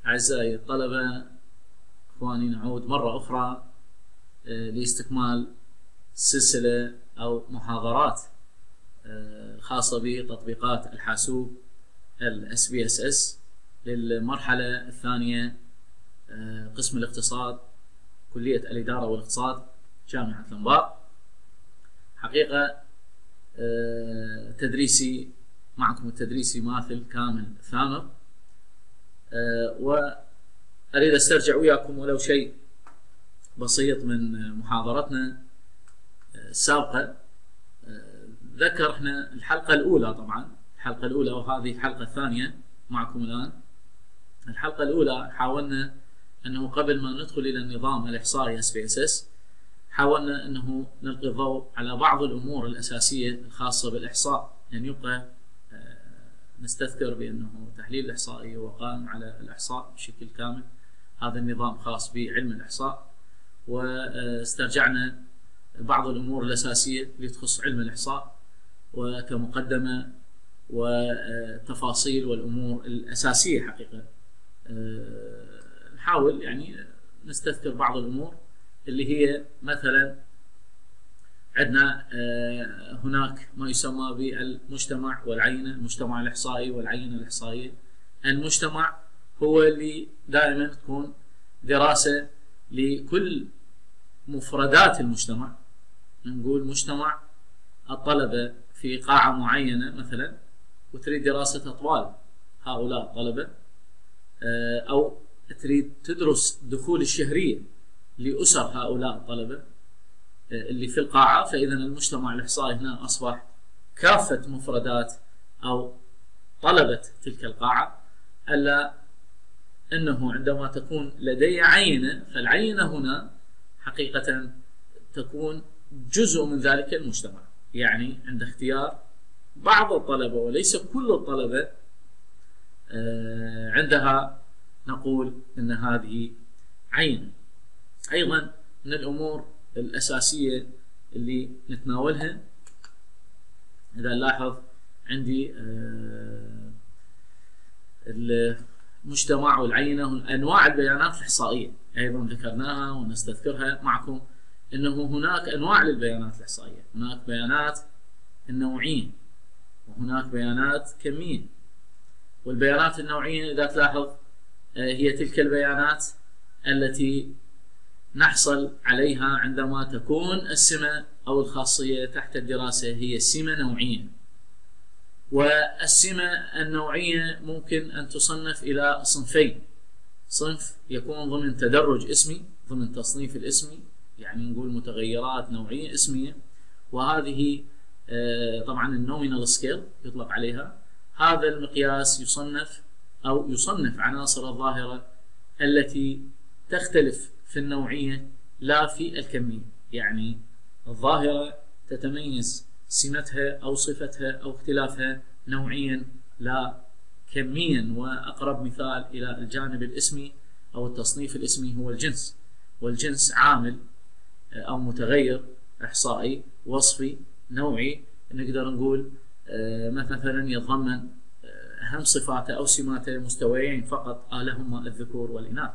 أعزائي الطلبة، إخواني، نعود مرة أخرى لاستكمال سلسلة أو محاضرات خاصة بتطبيقات الحاسوب ال SPSS للمرحلة الثانية، قسم الاقتصاد، كلية الإدارة والاقتصاد، جامعة الأنبار. حقيقة تدريسي معكم التدريسي ماثل كامل ثامر، وأريد أسترجع وياكم ولو شيء بسيط من محاضرتنا السابقة. ذكر احنا الحلقة الأولى، طبعا الحلقة الأولى وهذه الحلقة الثانية معكم الآن. الحلقة الأولى حاولنا أنه قبل ما ندخل إلى النظام الإحصائي SPSS حاولنا أنه نلقي الضوء على بعض الأمور الأساسية الخاصة بالإحصاء، يعني يبقى نستذكر بأنه تحليل الإحصائي هو قائم على الإحصاء بشكل كامل. هذا النظام خاص بعلم الإحصاء، واسترجعنا بعض الأمور الأساسية اللي تخص علم الإحصاء وكمقدمة وتفاصيل والأمور الأساسية. حقيقة نحاول يعني نستذكر بعض الأمور اللي هي مثلا عندنا هناك ما يسمى بالمجتمع والعينة، المجتمع الإحصائي والعينة الإحصائية. المجتمع هو اللي دائما تكون دراسة لكل مفردات المجتمع. نقول مجتمع الطلبة في قاعة معينة مثلا، وتريد دراسة أطوال هؤلاء الطلبة، أو تريد تدرس دخول الشهرية لأسر هؤلاء الطلبة اللي في القاعة. فإذا المجتمع الإحصائي هنا أصبح كافة مفردات أو طلبة تلك القاعة، ألا أنه عندما تكون لدي عينة، فالعينة هنا حقيقة تكون جزء من ذلك المجتمع، يعني عند اختيار بعض الطلبة وليس كل الطلبة عندها نقول أن هذه عينة. أيضا من الأمور الأساسية اللي نتناولها، إذا نلاحظ عندي المجتمع والعينة، أنواع البيانات الإحصائية أيضا ذكرناها ونستذكرها معكم، أنه هناك أنواع للبيانات الإحصائية. هناك بيانات النوعية وهناك بيانات كمية. والبيانات النوعية إذا تلاحظ هي تلك البيانات التي نحصل عليها عندما تكون السمة أو الخاصية تحت الدراسة هي سمة نوعية. والسمة النوعية ممكن أن تصنف إلى صنفين: صنف يكون ضمن تدرج اسمي، ضمن تصنيف الاسمي، يعني نقول متغيرات نوعية اسمية، وهذه طبعا النومينال سكيل يطلق عليها. هذا المقياس يصنف أو يصنف عناصر الظاهرة التي تختلف في النوعية لا في الكمية، يعني الظاهرة تتميز سمتها أو صفتها أو اختلافها نوعيا لا كميا. وأقرب مثال إلى الجانب الاسمي أو التصنيف الاسمي هو الجنس، والجنس عامل أو متغير إحصائي وصفي نوعي، نقدر نقول مثلا يتضمن أهم صفاته أو سماته مستويين فقط، لهما الذكور والإناث.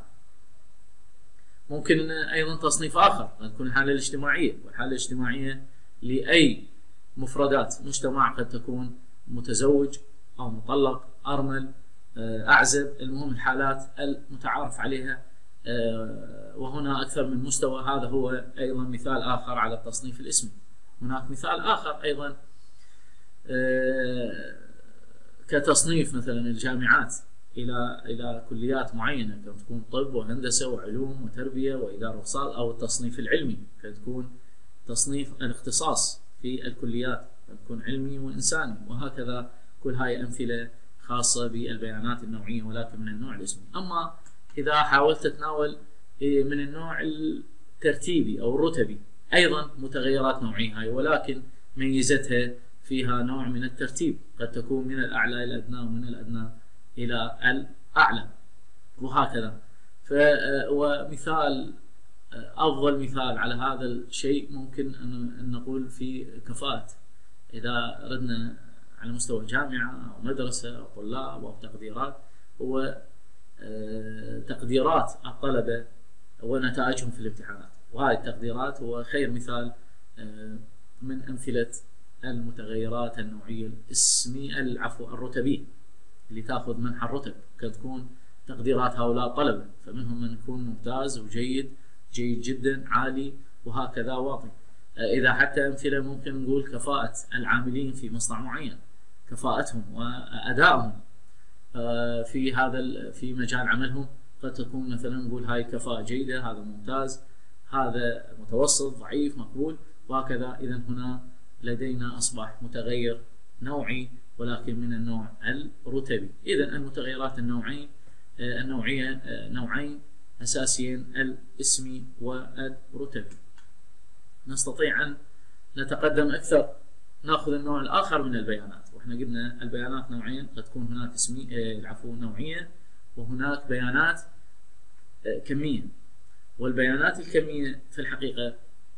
ممكن أيضا تصنيف آخر تكون الحالة الاجتماعية، والحالة الاجتماعية لأي مفردات مجتمع، قد تكون متزوج أو مطلق، أرمل، أعزب، المهم الحالات المتعارف عليها، وهنا أكثر من مستوى. هذا هو أيضا مثال آخر على التصنيف الاسمي. هناك مثال آخر أيضا كتصنيف مثلا الجامعات إلى كليات معينة، قد تكون طب وهندسة وعلوم وتربية وإدارة واقتصاد، أو التصنيف العلمي قد تكون تصنيف الاختصاص في الكليات، قد تكون علمي وإنساني، وهكذا. كل هاي أمثلة خاصة بالبيانات النوعية ولكن من النوع الاسمي. أما إذا حاولت تتناول من النوع الترتيبي أو الرتبي، أيضا متغيرات نوعية هاي، ولكن ميزتها فيها نوع من الترتيب، قد تكون من الأعلى إلى الأدنى ومن الأدنى إلى الأعلى، وهكذا. ومثال أفضل مثال على هذا الشيء ممكن أن نقول في كفاءة، إذا ردنا على مستوى جامعة أو مدرسة أو طلاب أو تقديرات، هو تقديرات الطلبة ونتائجهم في الامتحانات. وهذه التقديرات هو خير مثال من أمثلة المتغيرات النوعية الرتبية اللي تأخذ منحى الرتب، تكون تقديرات هؤلاء الطلبة، فمنهم من يكون ممتاز وجيد، جيد جدا، عالي، وهكذا واطي. إذا حتى أمثلة ممكن نقول كفاءة العاملين في مصنع معين، كفاءتهم وأدائهم في مجال عملهم، قد تكون مثلا نقول هاي كفاءة جيدة، هذا ممتاز، هذا متوسط، ضعيف، مقبول، وهكذا. إذا هنا لدينا أصبح متغير نوعي ولكن من النوع الرتبي. إذا المتغيرات النوعية نوعين أساسيين، الاسمي والرتبي. نستطيع أن نتقدم أكثر، نأخذ النوع الآخر من البيانات. وإحنا قلنا البيانات نوعين، قد تكون هناك نوعية، وهناك بيانات كمية. والبيانات الكمية في الحقيقة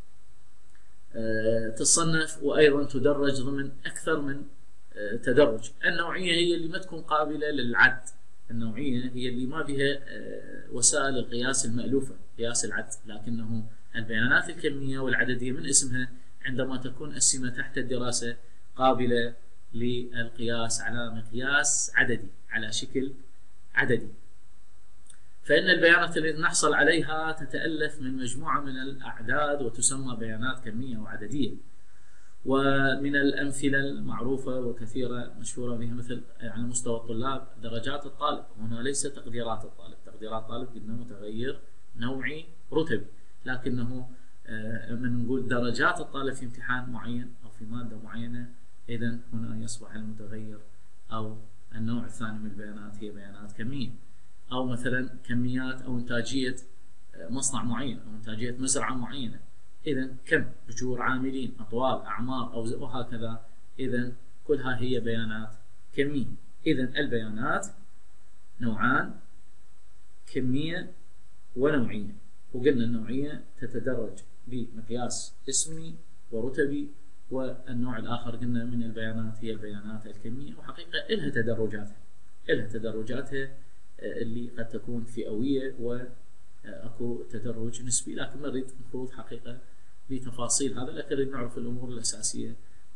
تصنف وأيضا تدرج ضمن أكثر من تدرج. النوعية هي اللي ما تكون قابلة للعد، النوعية هي اللي ما بها وسائل القياس المألوفة، قياس العد. لكنه البيانات الكمية والعددية من اسمها عندما تكون السمة تحت الدراسة قابلة للقياس على مقياس عددي، على شكل عددي. فإن البيانات التي نحصل عليها تتألف من مجموعة من الأعداد وتسمى بيانات كمية وعددية. ومن الأمثلة المعروفة وكثيرة مشهورة بها مثل على مستوى الطلاب درجات الطالب. هنا ليس تقديرات الطالب، تقديرات الطالب قلنا متغير نوعي رتبي، لكنه من نقول درجات الطالب في امتحان معين أو في مادة معينة، إذن هنا يصبح المتغير أو النوع الثاني من البيانات هي بيانات كمية. أو مثلا كميات أو إنتاجية مصنع معين أو إنتاجية مزرعة معينة، إذن كم أجور عاملين، أطوال، أعمار، أو وهكذا. إذن كلها هي بيانات كمية. إذن البيانات نوعان، كمية ونوعية. وقلنا النوعية تتدرج بمقياس اسمي ورتبي، والنوع الآخر قلنا من البيانات هي البيانات الكمية. وحقيقة إلها تدرجاتها اللي قد تكون فئوية وأكو تدرج نسبي، لكن ما نريد نخوض حقيقة بتفاصيل هذا، لكن نريد نعرف الأمور الأساسية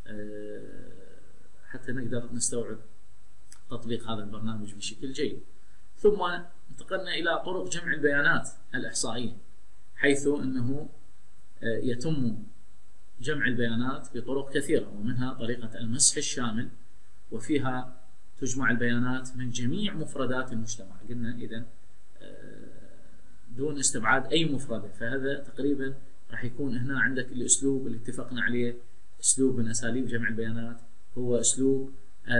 حتى نقدر نستوعب تطبيق هذا البرنامج بشكل جيد. ثم انتقلنا إلى طرق جمع البيانات الإحصائية، حيث أنه يتم جمع البيانات بطرق كثيرة، ومنها طريقة المسح الشامل، وفيها تجمع البيانات من جميع مفردات المجتمع. قلنا إذن دون استبعاد أي مفردة. فهذا تقريبا راح يكون هنا عندك الأسلوب اللي اتفقنا عليه، أسلوب من أساليب جمع البيانات هو أسلوب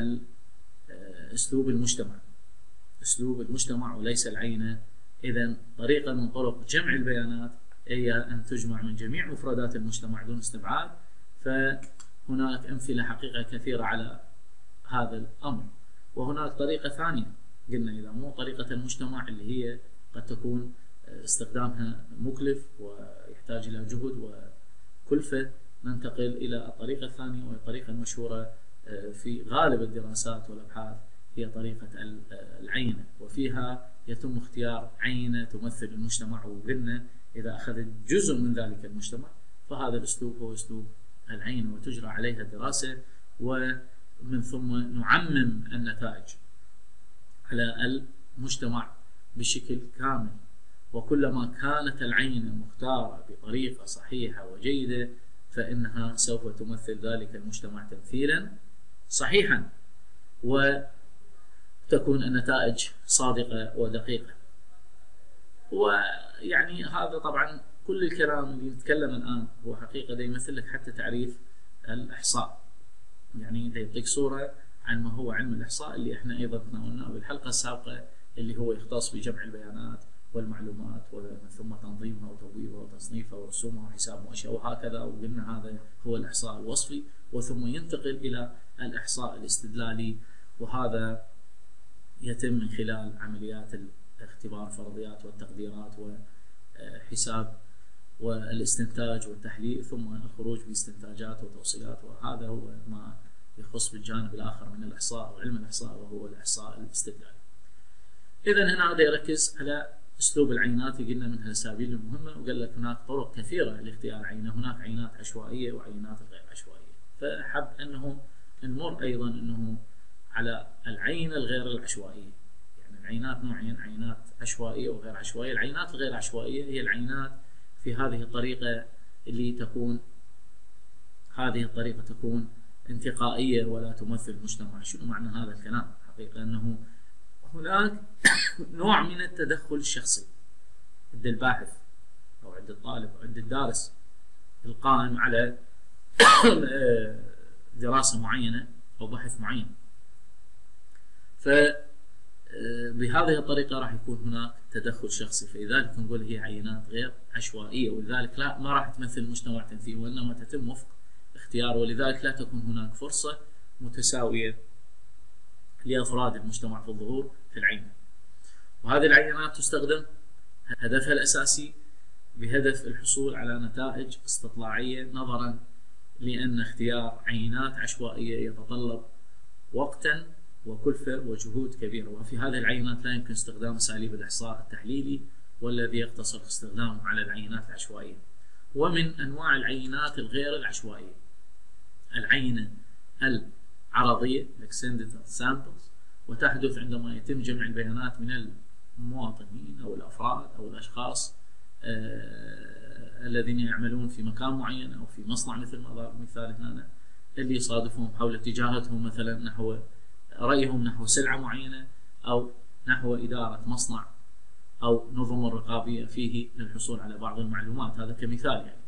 المجتمع، أسلوب المجتمع وليس العينة. إذن طريقة من طرق جمع البيانات هي أن تجمع من جميع مفردات المجتمع دون استبعاد. فهناك أمثلة حقيقة كثيرة على هذا الأمر. وهناك طريقة ثانية قلنا إذا مو طريقة المجتمع اللي هي قد تكون استخدامها مكلف ويحتاج إلى جهد وكلفة، ننتقل إلى الطريقة الثانية وهي الطريقة المشهورة في غالب الدراسات والأبحاث، هي طريقة العينة. وفيها يتم اختيار عينة تمثل المجتمع، وقلنا إذا أخذت جزء من ذلك المجتمع فهذا الأسلوب هو أسلوب العينة، وتجرى عليها الدراسة، ومن ثم نعمم النتائج على المجتمع بشكل كامل. وكلما كانت العينة مختارة بطريقة صحيحة وجيدة فإنها سوف تمثل ذلك المجتمع تمثيلا صحيحا، وتكون النتائج صادقة ودقيقة. ويعني هذا طبعا كل الكلام اللي نتكلم الآن هو حقيقة دا يمثل لك حتى تعريف الإحصاء، يعني دا يعطيك صورة عن ما هو علم الإحصاء اللي احنا أيضا تناولناه بالحلقة السابقة، اللي هو يختص بجمع البيانات والمعلومات ومن ثم تنظيمها وتبويبها وتصنيفها ورسومها وحسابها وأشياء وهكذا. وقلنا هذا هو الإحصاء الوصفي، وثم ينتقل إلى الإحصاء الاستدلالي، وهذا يتم من خلال عمليات الاختبار الفرضيات والتقديرات وحساب والاستنتاج والتحليل، ثم الخروج باستنتاجات وتوصيات. وهذا هو ما يخص بالجانب الآخر من الإحصاء وعلم الإحصاء، وهو الإحصاء الاستدلالي. إذن هنا بدي أركز على أسلوب العينات قلنا منها الأساليب المهمة، وقال لك هناك طرق كثيرة لاختيار عينة، هناك عينات عشوائية وعينات غير عشوائية. فحب أنه نمر أيضا أنه على العينة الغير العشوائية. يعني العينات نوعين، عينات عشوائية وغير عشوائية. العينات الغير عشوائية هي العينات في هذه الطريقة اللي تكون انتقائية ولا تمثل المجتمع. شنو معنى هذا الكلام؟ حقيقة أنه هناك نوع من التدخل الشخصي عند الباحث أو عند الطالب أو عند الدارس القائم على دراسة معينة أو بحث معين. فبهذه الطريقة راح يكون هناك تدخل شخصي، فلذلك نقول هي عينات غير عشوائية، ولذلك لا ما راح تمثل المجتمع تمثيل، وإنما تتم وفق اختيار، ولذلك لا تكون هناك فرصة متساوية لأفراد المجتمع في الظهور في العينة. وهذه العينات تستخدم هدفها الأساسي بهدف الحصول على نتائج استطلاعية، نظرا لأن اختيار عينات عشوائية يتطلب وقتا وكلفة وجهود كبيرة. وفي هذه العينات لا يمكن استخدام أساليب الإحصاء التحليلي والذي يقتصر استخدامه على العينات العشوائية. ومن أنواع العينات الغير العشوائية العينة العرضية extended samples، وتحدث عندما يتم جمع البيانات من المواطنين أو الأفراد أو الأشخاص الذين يعملون في مكان معين أو في مصنع، مثل ما ضرب مثال هنا، اللي يصادفهم حول اتجاهاتهم مثلا نحو رأيهم نحو سلعة معينة أو نحو إدارة مصنع أو نظم الرقابية فيه للحصول على بعض المعلومات. هذا كمثال يعني.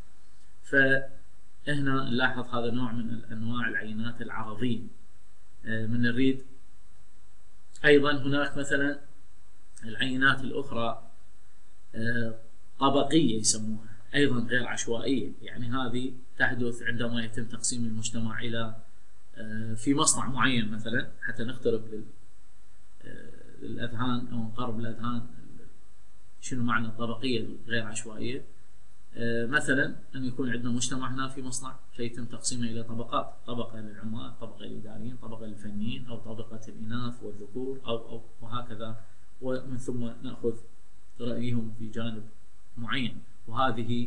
فهنا نلاحظ هذا نوع من أنواع العينات العرضية. من نريد أيضا هناك مثلا العينات الأخرى طبقية يسموها، أيضا غير عشوائية. يعني هذه تحدث عندما يتم تقسيم المجتمع إلى في مصنع معين مثلا، حتى نقترب للأذهان أو نقرب الأذهان شنو معنى الطبقية الغير عشوائية. مثلا أن يكون عندنا مجتمع هنا في مصنع، فيتم تقسيمه إلى طبقات، طبقة للعمال، طبقة للإداريين، طبقة للفنيين، أو طبقة الإناث والذكور أو وهكذا، ومن ثم نأخذ رأيهم في جانب معين. وهذه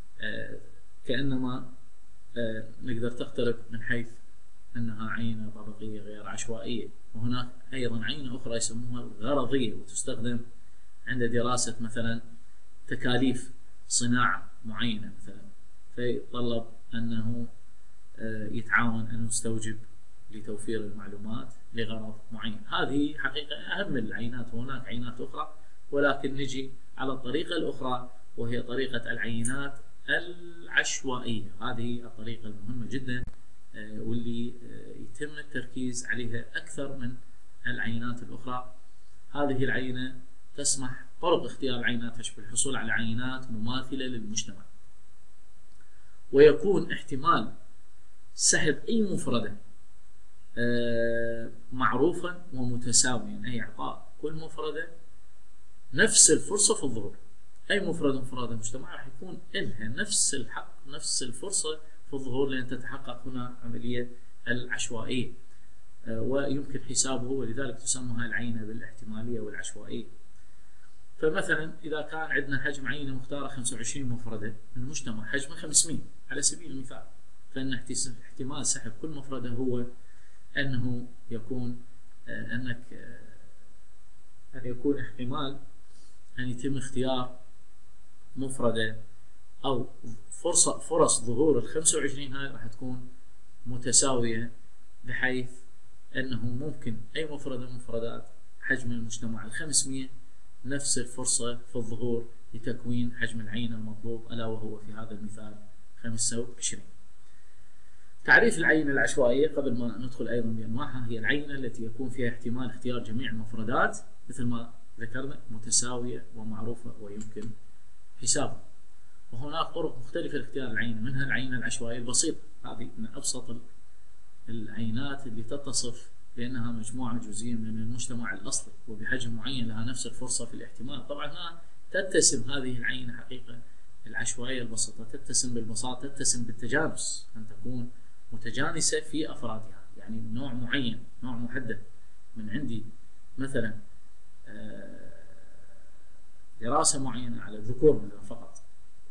كأنما نقدر تقترب من حيث أنها عينة طبقية غير عشوائية. وهناك أيضا عينة أخرى يسموها الغرضية، وتستخدم عند دراسة مثلا تكاليف صناعة معينة مثلا، فيتطلب أنه يتعاون المستوجب لتوفير المعلومات لغرض معين. هذه حقيقة أهم العينات، وهناك عينات أخرى، ولكن نجي على الطريقة الأخرى وهي طريقة العينات العشوائية. هذه الطريقة المهمة جدا واللي يتم التركيز عليها أكثر من العينات الأخرى. هذه العينة تسمح طرق اختيار العينات بالحصول على عينات مماثلة للمجتمع، ويكون احتمال سحب أي مفردة معروفا ومتساويا، أي إعطاء كل مفردة نفس الفرصة في الظهور. أي مفردة مفردة المجتمع راح يكون لها نفس الحق نفس الفرصة في الظهور، لأن تتحقق هنا عملية العشوائية ويمكن حسابه، ولذلك تسمى العينة بالاحتمالية والعشوائية. فمثلا إذا كان عندنا حجم عينة مختارة 25 مفردة من مجتمع حجمه 500 على سبيل المثال، فإن احتمال سحب كل مفردة هو أنه يكون أن يكون احتمال أن يتم اختيار مفردة أو فرص ظهور 25 هاي راح تكون متساوية، بحيث أنه ممكن أي مفردة من مفردات حجم المجتمع 500 نفس الفرصة في الظهور لتكوين حجم العين المطلوب، ألا وهو في هذا المثال 25. تعريف العينة العشوائية قبل ما ندخل أيضا بأنواعها: هي العينة التي يكون فيها احتمال اختيار جميع المفردات مثل ما ذكرنا متساوية ومعروفة ويمكن حسابها. وهناك طرق مختلفة لاختيار العينة، منها العينة العشوائية البسيطة، هذه من أبسط العينات اللي تتصف بأنها مجموعة جزئية من المجتمع الأصلي وبحجم معين لها نفس الفرصة في الاحتمال. طبعا هنا تتسم هذه العينة حقيقة العشوائية البسيطة تتسم بالبساطة، تتسم بالتجانس، أن تكون متجانسة في أفرادها، يعني نوع معين نوع محدد. من عندي مثلا دراسة معينة على الذكور مثلا فقط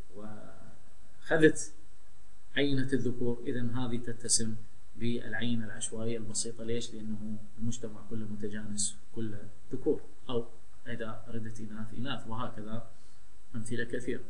وأخذت عينة الذكور، إذا هذه تتسم بالعينة العشوائية البسيطة. ليش؟ لأنه المجتمع كله متجانس كله ذكور، أو إذا ردت إناث، وهكذا أمثلة كثيرة.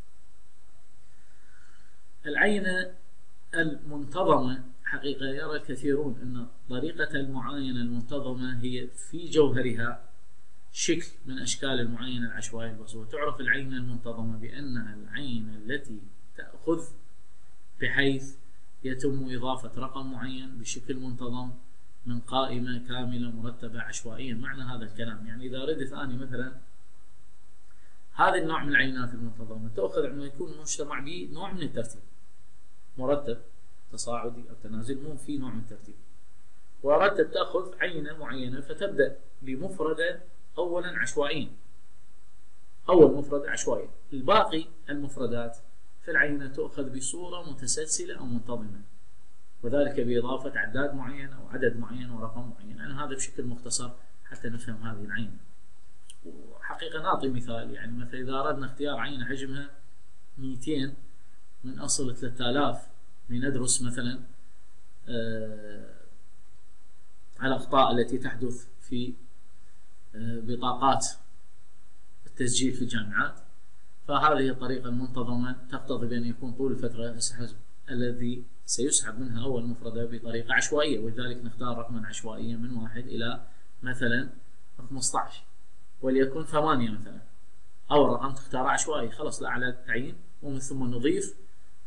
العينة المنتظمة حقيقة يرى الكثيرون أن طريقة المعاينة المنتظمة هي في جوهرها شكل من أشكال المعاينة العشوائية البسيطة. وتعرف العينة المنتظمة بأنها العينة التي تأخذ بحيث يتم إضافة رقم معين بشكل منتظم من قائمة كاملة مرتبة عشوائيا. معنى هذا الكلام يعني إذا ردت أنا مثلا هذا النوع من العينات المنتظمة تأخذ عندما يكون المجتمع به نوع من الترتيب مرتب تصاعدي أو تنازل، مو في نوع من الترتيب، وأردت تأخذ عينة معينة فتبدأ بمفردة أولا عشوائيا، أول مفرد عشوائي، الباقي المفردات في العينة تؤخذ بصورة متسلسلة أو منتظمة، وذلك بإضافة عداد معين أو عدد معين ورقم معين. يعني هذا بشكل مختصر حتى نفهم هذه العينة. وحقيقة نعطي مثال، يعني مثلا إذا أردنا اختيار عينة حجمها 200 من أصل 3000 لندرس مثلا الأخطاء التي تحدث في بطاقات التسجيل في الجامعات، فهذه الطريقة المنتظمة تقتضي بأن يكون طول الفترة الذي سيسحب منها أول مفردة بطريقة عشوائية، ولذلك نختار رقما عشوائيا من 1 إلى مثلا 15، وليكن 8 مثلا. أول رقم تختار عشوائي خلاص لا على التعيين، ومن ثم نضيف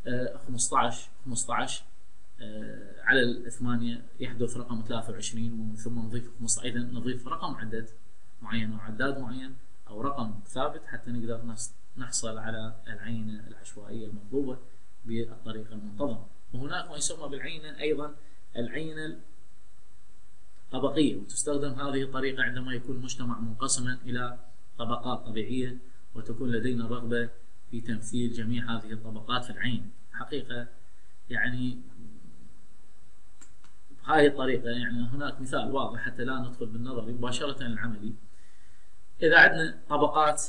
15 على الثمانية يحدث رقم 23، ومن ثم نضيف 15. إذا نضيف رقم عدد معين أو عداد معين أو رقم ثابت حتى نقدر نحصل على العينة العشوائية المطلوبة بالطريقة المنتظمة. وهناك ما يسمى بالعينة أيضا العينة الطبقية، وتستخدم هذه الطريقة عندما يكون المجتمع منقسما إلى طبقات طبيعية وتكون لدينا رغبة في تمثيل جميع هذه الطبقات في العين. حقيقة يعني بهذه الطريقة يعني هناك مثال واضح حتى لا ندخل بالنظري مباشرة العملي. إذا عندنا طبقات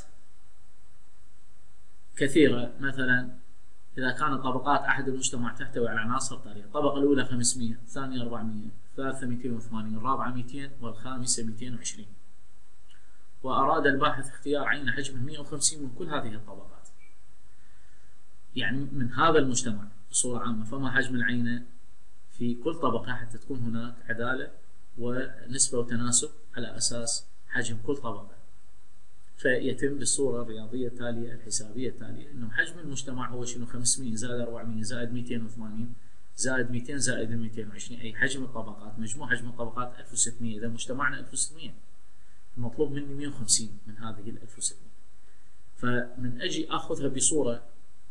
كثيرة، مثلا إذا كانت طبقات أحد المجتمع تحتوي على عناصر تالية: الطبقة الأولى 500، الثانية 400، الثالثة 280، الرابعة 200، والخامسة 220، وأراد الباحث اختيار عينة حجمها 150 من كل هذه الطبقات، يعني من هذا المجتمع بصورة عامة، فما حجم العينة في كل طبقة حتى تكون هناك عدالة ونسبة وتناسب على أساس حجم كل طبقة. فيتم بالصورة الرياضية التالية الحسابية التالية إنه حجم المجتمع هو شنو؟ 500 زائد 400 زائد 280 زائد 200 زائد 220، أي حجم الطبقات مجموع حجم الطبقات 1600. إذا مجتمعنا 1600 المطلوب مني 150 من هذه ال 1600. فمن أجي أخذها بصورة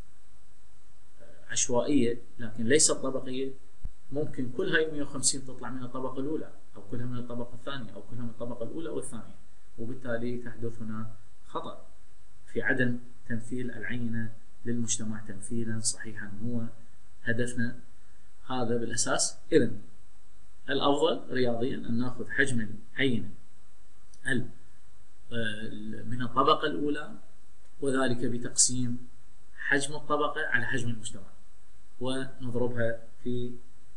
عشوائية لكن ليست طبقية، ممكن كل هاي 150 تطلع من الطبقة الأولى، أو كلها من الطبقة الثانية، أو كلها من الطبقة الأولى والثانية، وبالتالي تحدث هنا خطأ في عدم تمثيل العينة للمجتمع تمثيلا صحيحا. هو هدفنا هذا بالأساس. إذن الأفضل رياضيا أن نأخذ حجم العينة من الطبقة الأولى، وذلك بتقسيم حجم الطبقة على حجم المجتمع، ونضربها في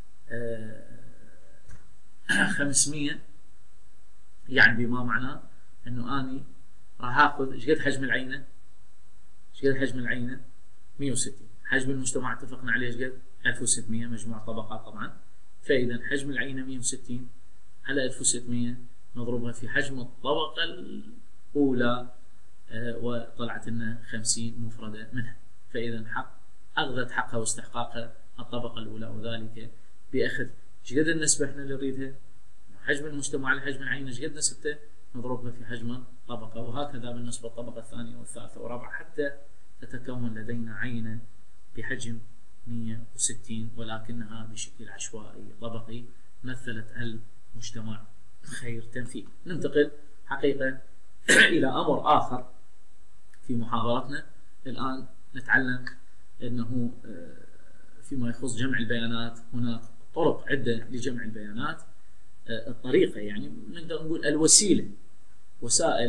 500، يعني بما معناه انه اني راح اخذ ايش قد حجم العينه؟ ايش قد حجم العينه؟ 160. حجم المجتمع اتفقنا عليه ايش قد؟ 1600 مجموع طبقات طبعا. فاذا حجم العينه 160 على 1600 نضربها في حجم الطبقه الاولى، وطلعت لنا 50 مفرده منها. فاذا اخذت حقها واستحقاقها الطبقه الاولى، وذلك باخذ ايش قد النسبه احنا اللي نريدها؟ حجم المجتمع على حجم العينه ايش قد نسبته؟ نضربها في حجم الطبقه، وهكذا بالنسبه للطبقه الثانيه والثالثه والرابعه حتى تتكون لدينا عينه بحجم 160 ولكنها بشكل عشوائي طبقي مثلت المجتمع خير تمثيل. ننتقل حقيقه الى امر اخر في محاضرتنا الان. نتعلم انه فيما يخص جمع البيانات هناك طرق عده لجمع البيانات. الطريقه يعني نقدر نقول الوسيله، وسائل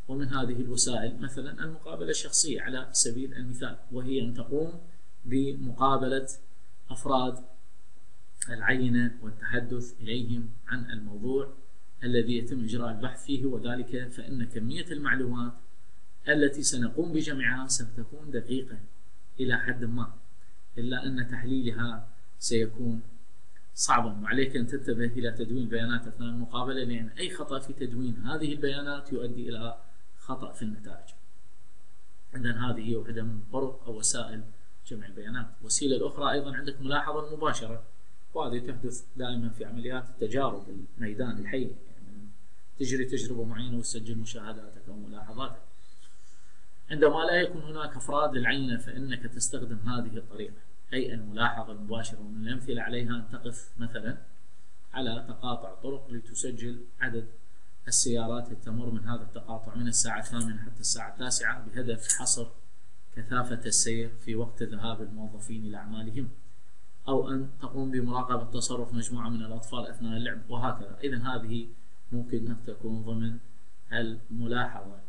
ومن هذه الوسائل مثلا المقابلة الشخصية على سبيل المثال، وهي أن تقوم بمقابلة أفراد العينة والتحدث إليهم عن الموضوع الذي يتم إجراء البحث فيه، وذلك فإن كمية المعلومات التي سنقوم بجمعها ستكون دقيقة إلى حد ما، إلا أن تحليلها سيكون صعبا، وعليك أن تنتبه إلى تدوين البيانات أثناء المقابلة، لأن أي خطأ في تدوين هذه البيانات يؤدي إلى خطأ في النتائج. إذن هذه هي واحدة من طرق أو وسائل جمع البيانات. الوسيلة الأخرى أيضا عندك ملاحظة المباشرة، وهذه تحدث دائما في عمليات التجارب الميدان الحي، يعني تجري تجربة معينة وتسجل مشاهداتك أو ملاحظاتك. عندما لا يكون هناك أفراد للعينة فإنك تستخدم هذه الطريقة، أي الملاحظة المباشرة. ومن الأمثلة عليها أن تقف مثلا على تقاطع طرق لتسجل عدد السيارات التي تمر من هذا التقاطع من الساعة 8 حتى الساعة 9 بهدف حصر كثافة السير في وقت ذهاب الموظفين إلى أعمالهم، أو أن تقوم بمراقبة تصرف مجموعة من الأطفال أثناء اللعب، وهكذا. إذن هذه ممكن أن تكون ضمن الملاحظة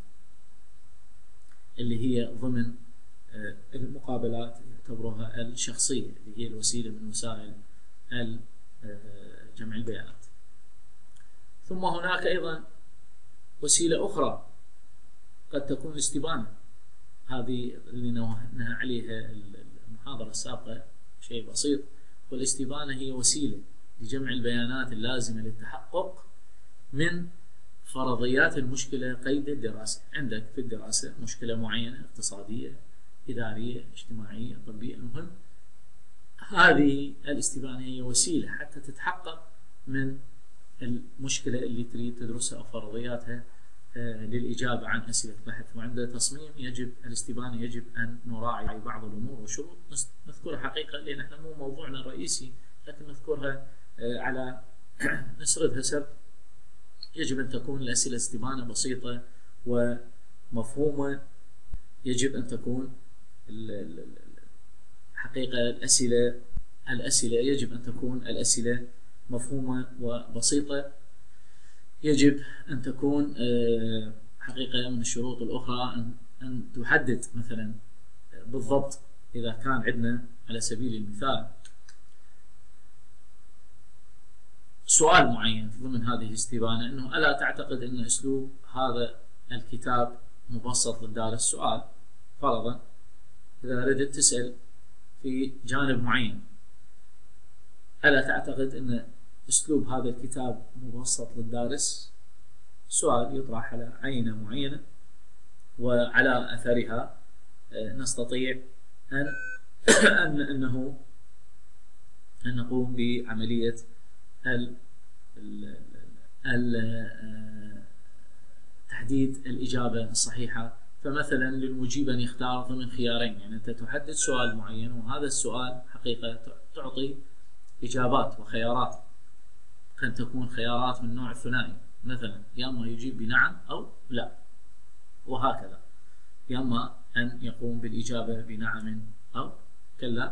اللي هي ضمن المقابلات يعتبرها الشخصية، اللي هي الوسيلة من وسائل جمع البيانات. ثم هناك أيضا وسيلة أخرى قد تكون الاستبانة، هذه اللي نوهنا عليها المحاضرة السابقة شيء بسيط. والاستبانة هي وسيلة لجمع البيانات اللازمة للتحقق من فرضيات المشكلة قيد الدراسة. عندك في الدراسة مشكلة معينة اقتصادية، إدارية، اجتماعية، طبية، المهم هذه الاستبانة هي وسيلة حتى تتحقق من المشكلة اللي تريد تدرسها أو فرضياتها للإجابة عن أسئلة البحث. وعند تصميم يجب الاستبانة يجب أن نراعي بعض الأمور والشروط نذكرها حقيقة، لأن احنا مو موضوعنا الرئيسي، لكن نذكرها على نسردها سرد. يجب أن تكون الأسئلة استبانة بسيطة ومفهومة، يجب أن تكون حقيقة الأسئلة يجب أن تكون الأسئلة مفهومة وبسيطة. يجب أن تكون حقيقة من الشروط الأخرى أن تحدد مثلا بالضبط، إذا كان عندنا على سبيل المثال سؤال معين ضمن هذه الاستبانة، أنه ألا تعتقد أن أسلوب هذا الكتاب مبسط للدارس؟ سؤال فرضا إذا ردت تسأل في جانب معين، ألا تعتقد أن أسلوب هذا الكتاب مبسط للدارس؟ سؤال يطرح على عينة معينة، وعلى أثرها نستطيع أن نقوم بعملية تحديد الإجابة الصحيحة. فمثلا للمجيب أن يختار ضمن خيارين، يعني أنت تحدد سؤال معين، وهذا السؤال حقيقة تعطي إجابات وخيارات، قد تكون خيارات من نوع الثنائي، مثلا يا اما يجيب بنعم أو لا، وهكذا، يا اما أن يقوم بالإجابة بنعم أو كلا.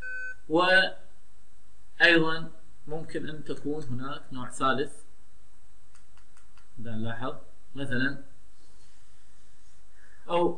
وأيضا ممكن أن تكون هناك نوع ثالث، إذا نلاحظ مثلا أو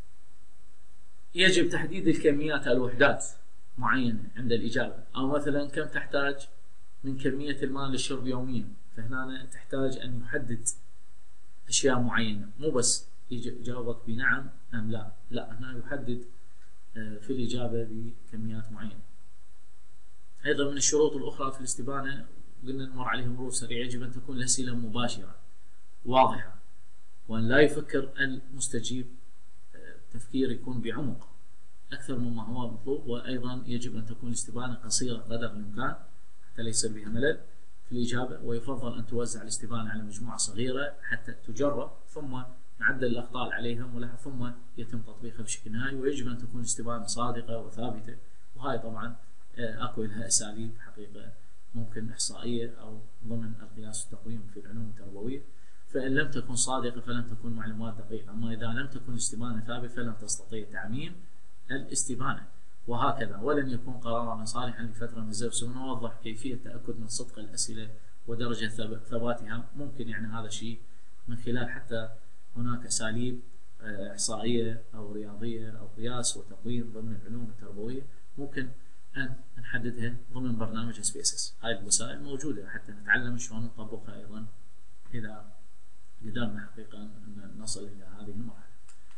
يجب تحديد الكميات الوحدات معينة عند الإجابة، أو مثلا كم تحتاج من كمية الماء للشرب يوميا، فهنا تحتاج أن يحدد أشياء معينة، مو بس يجاوبك بنعم أم لا، لا، هنا يحدد في الإجابة بكميات معينة. أيضا من الشروط الأخرى في الاستبانة قلنا نمر عليهم مرور سريع، يجب أن تكون الأسئلة مباشرة واضحة، وأن لا يفكر المستجيب تفكير يكون بعمق أكثر مما هو مطلوب. وأيضا يجب أن تكون الاستبانة قصيرة قدر الإمكان حتى لا يصير بها ملل في الإجابة، ويفضل أن توزع الاستبانة على مجموعة صغيرة حتى تجرب، ثم نعدل الأخطاء عليها ثم يتم تطبيقها بشكل نهائي. ويجب أن تكون الاستبانة صادقة وثابتة، وهاي طبعا أكو لها أساليب حقيقة ممكن إحصائية أو ضمن القياس والتقويم في العلوم التربوية. فإن لم تكن صادقة فلن تكون معلومات دقيقة، أما إذا لم تكن الاستبانة ثابتة فلن تستطيع تعميم الاستبانة، وهكذا. ولن يكون قرارنا صالحا لفترة من الزمن. سنوضح كيفية التأكد من صدق الأسئلة ودرجة ثباتها. ممكن يعني هذا الشيء من خلال حتى هناك أساليب إحصائية أو رياضية أو قياس وتقويم ضمن العلوم التربوية ممكن أن نحددها ضمن برنامج SPSS. هاي الوسائل موجودة حتى نتعلم شلون نطبقها أيضا إذا قدرنا حقيقة أن نصل إلى هذه المرحلة.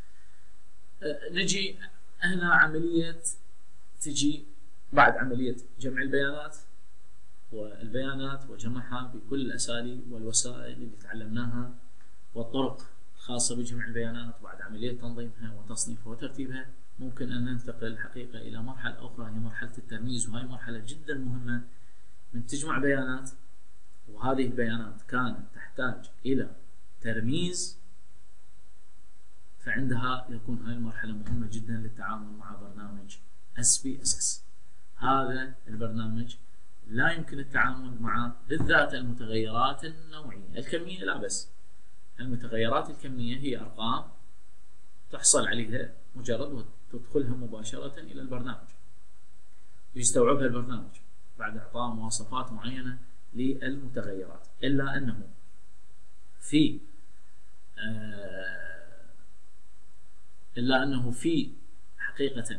نجي هنا عملية تجي بعد عملية جمع البيانات وجمعها بكل الأساليب والوسائل اللي تعلمناها والطرق الخاصة بجمع البيانات. وبعد عملية تنظيمها وتصنيفها وترتيبها ممكن أن ننتقل حقيقة إلى مرحلة أخرى هي مرحلة الترميز، وهي مرحلة جدا مهمة. من تجمع بيانات وهذه البيانات كانت تحتاج إلى ترميز، فعندها يكون هاي المرحلة مهمة جدا للتعامل مع برنامج SPSS. هذا البرنامج لا يمكن التعامل مع بالذات المتغيرات النوعية. الكمية لا، بس المتغيرات الكمية هي أرقام تحصل عليها مجرد وتدخلها مباشرة إلى البرنامج ويستوعبها البرنامج بعد إعطاء مواصفات معينة للمتغيرات. إلا أنه في حقيقة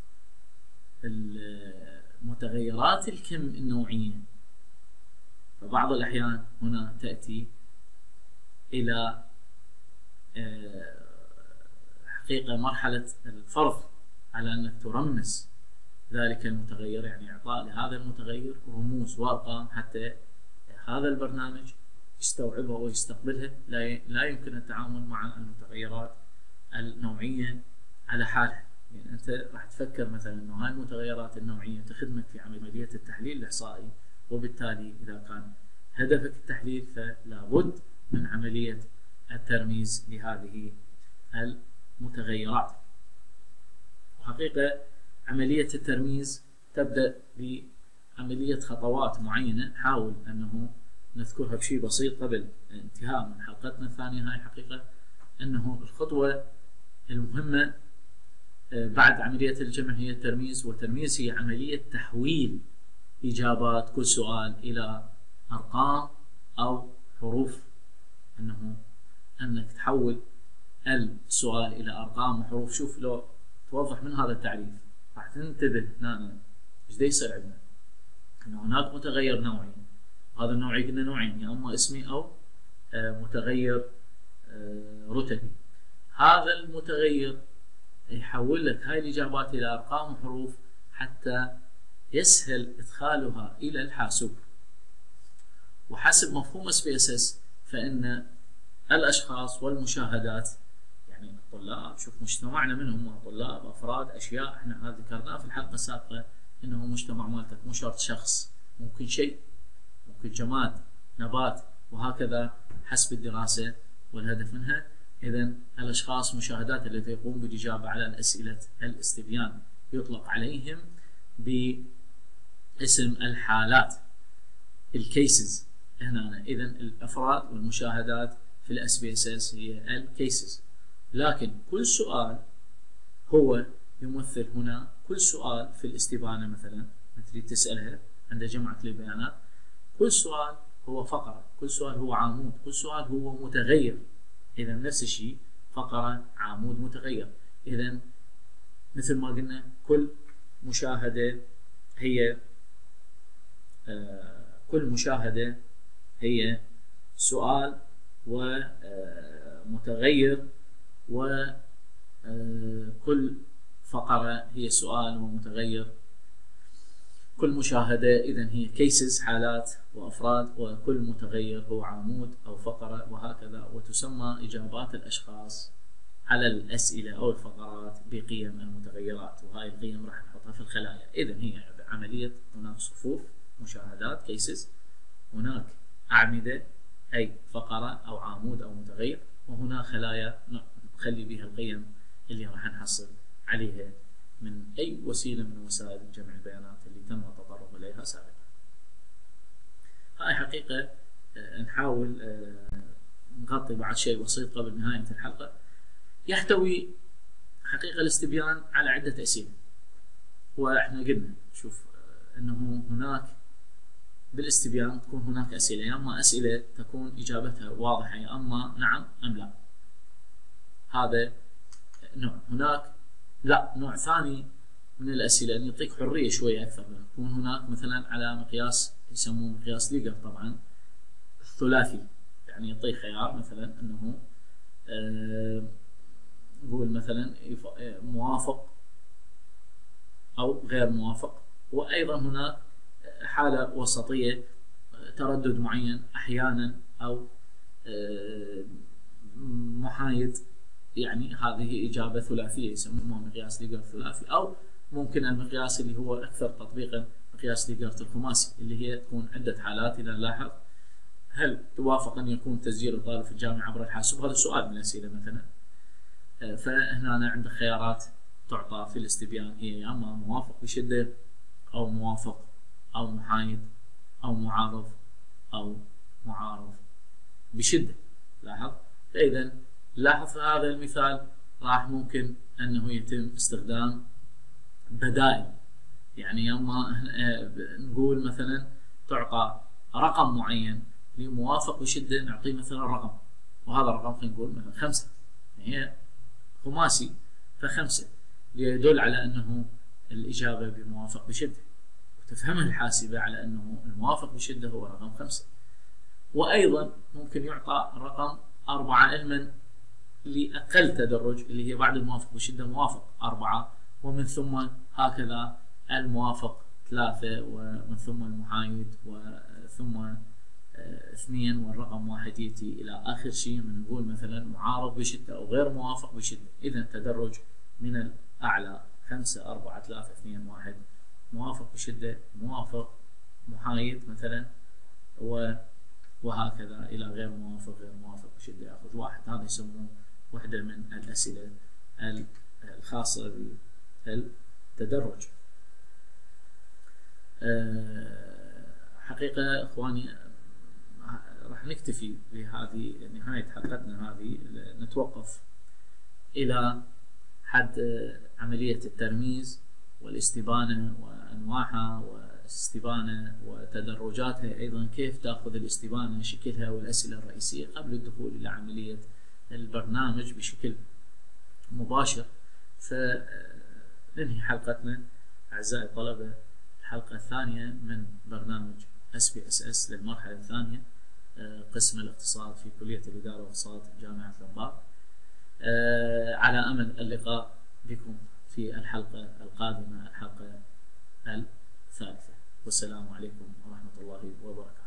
المتغيرات النوعية فبعض الأحيان هنا تأتي إلى حقيقة مرحلة الفرض على أنك ترمز ذلك المتغير، يعني إعطاء لهذا المتغير رموز وأرقام حتى هذا البرنامج يستوعبها ويستقبلها. لا يمكن التعامل مع المتغيرات النوعية على حالها. يعني أنت راح تفكر مثلا أنه هاي المتغيرات النوعية تخدمك في عملية التحليل الإحصائي، وبالتالي إذا كان هدفك التحليل فلا بد من عملية الترميز لهذه المتغيرات. وحقيقة عملية الترميز تبدأ بعملية خطوات معينة نحاول أنه نذكرها بشيء بسيط قبل انتهاء من حلقتنا الثانية. هاي حقيقة أنه الخطوة المهمة بعد عملية الجمع هي الترميز، والترميز هي عملية تحويل إجابات كل سؤال إلى أرقام أو حروف. أنك تحول السؤال إلى أرقام وحروف. شوف لو توضح من هذا التعريف راح تنتبه هنا ايش دا يصير عندنا. أنه هناك متغير نوعي، وهذا النوعي قلنا نوعين، يا أما اسمي أو متغير رتبي. هذا المتغير يحول لك هاي الإجابات إلى أرقام وحروف حتى يسهل إدخالها إلى الحاسوب. وحسب مفهوم SPSS فإن الأشخاص والمشاهدات، يعني الطلاب، شوف مجتمعنا منهم طلاب، أفراد، أشياء، احنا هذا ذكرناه في الحلقة السابقة أنه مجتمع مالتك مو شرط شخص، ممكن شيء، ممكن جماد، نبات، وهكذا حسب الدراسة والهدف منها. إذن الأشخاص مشاهدات التي يقوم بالإجابة على الأسئلة الاستبيان يطلق عليهم باسم الحالات، الكيسز هنا. إذن الأفراد والمشاهدات في SPSS هي الكيسز. لكن كل سؤال هو يمثل هنا، كل سؤال في الاستبانة مثلا تريد تسألها عند جمعك للبيانات، كل سؤال هو فقرة، كل سؤال هو عمود، كل سؤال هو متغير. إذا نفس الشيء، فقرة، عمود، متغير. إذا مثل ما قلنا كل مشاهدة هي سؤال ومتغير، وكل فقرة هي سؤال ومتغير. كل مشاهدة إذن هي كيسز، حالات وأفراد، وكل متغير هو عمود أو فقرة، وهكذا. وتسمى إجابات الأشخاص على الأسئلة أو الفقرات بقيم المتغيرات، وهاي القيم راح نحطها في الخلايا. إذن هي عملية، هناك صفوف مشاهدات كيسز، هناك أعمدة أي فقرة أو عمود أو متغير، وهنا خلايا نخلي بها القيم اللي راح نحصل عليها من أي وسيلة من وسائل جمع البيانات اللي تم التطرق إليها سابقا. هاي حقيقة نحاول نغطي بعد شيء بسيط قبل نهاية الحلقة. يحتوي حقيقة الاستبيان على عدة أسئلة، وإحنا قلنا شوف أنه هناك بالاستبيان تكون هناك أسئلة، يا أما أسئلة تكون إجابتها واضحة، يا أما نعم أم لا. هذا نوع. هناك لا نوع ثاني من الأسئلة أن يعطيك حرية شوية أكثر، يكون هناك مثلا على مقياس يسموه مقياس ليجر طبعا الثلاثي، يعني يعطيك خيار مثلا أنه نقول مثلا موافق أو غير موافق. وأيضا هناك حالة وسطية، تردد معين أحيانا أو محايد، يعني هذه إجابة ثلاثية يسمونها مقياس ليجر الثلاثي. أو ممكن المقياس اللي هو أكثر تطبيقا مقياس ليجر الخماسي، اللي هي تكون عدة حالات. إذا نلاحظ هل توافق أن يكون تسجيل الطالب في الجامعة عبر الحاسوب؟ هذا سؤال من الأسئلة مثلا. فهنا عندك خيارات تعطى في الاستبيان، هي يا اما موافق بشده او موافق او محايد او معارض او معارض بشده. لاحظ. فاذا لاحظ في هذا المثال راح ممكن انه يتم استخدام بدائل، يعني يا اما نقول مثلا تعطى رقم معين لموافق بشده، نعطيه مثلا رقم، وهذا الرقم خلينا نقول مثلا 5، هي خماسي ف5 ليدل على انه الاجابه بموافق بشده، وتفهمها الحاسبه على انه الموافق بشده هو رقم 5. وايضا ممكن يعطى رقم 4 علما لاقل تدرج، اللي هي بعد الموافق بشده موافق 4، ومن ثم هكذا الموافق 3، ومن ثم المحايد، وثم 2، والرقم 1 يأتي إلى آخر شيء من نقول مثلا معارض بشدة أو غير موافق بشدة. إذا تدرج من الأعلى 5 4 3 2 1، موافق بشدة، موافق، محايد مثلا، وهكذا إلى غير موافق غير موافق بشدة يأخذ 1. هذا يسموه وحدة من الأسئلة الخاصة بالتدرج. حقيقة إخواني راح نكتفي بهذه نهاية حلقتنا هذه، نتوقف إلى حد عملية الترميز والاستبانة وأنواعها والاستبانة وتدرجاتها، أيضا كيف تأخذ الاستبانة شكلها والأسئلة الرئيسية قبل الدخول إلى عملية البرنامج بشكل مباشر. فننهي حلقتنا أعزائي الطلبة، الحلقة الثانية من برنامج SPSS للمرحلة الثانية، قسم الاقتصاد في كلية الإدارة والاقتصاد جامعة الأنبار. على أمل اللقاء بكم في الحلقة القادمة، الحلقة الثالثة، والسلام عليكم ورحمة الله وبركاته.